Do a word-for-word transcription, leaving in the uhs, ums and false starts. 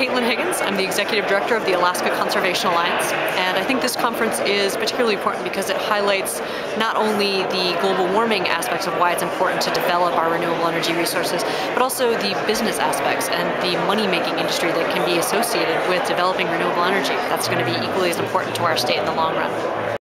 Caitlin Higgins. I'm the Executive Director of the Alaska Conservation Alliance, and I think this conference is particularly important because it highlights not only the global warming aspects of why it's important to develop our renewable energy resources, but also the business aspects and the money-making industry that can be associated with developing renewable energy. That's going to be equally as important to our state in the long run.